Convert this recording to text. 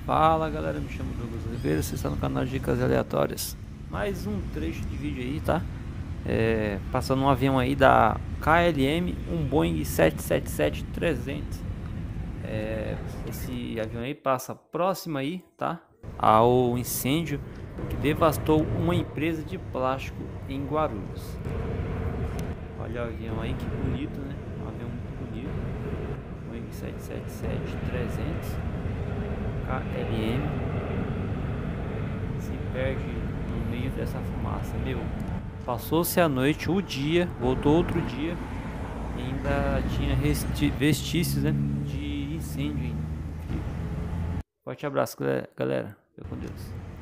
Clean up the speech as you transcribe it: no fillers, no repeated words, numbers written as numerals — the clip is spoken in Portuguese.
Fala galera, me chamo Douglas Oliveira, você está no canal de Dicas Aleatórias. Mais um trecho de vídeo aí, tá? Passando um avião aí da KLM, um Boeing 777-300. Esse avião aí passa próximo aí, tá? Ao incêndio que devastou uma empresa de plástico em Guarulhos. Olha o avião aí, que bonito, né? Um avião muito bonito. Boeing 777-300 KLM se perde no meio dessa fumaça. Meu, passou-se a noite, o dia, voltou outro dia, e ainda tinha vestícios, né, de incêndio ainda. Forte abraço, galera. Fica com Deus.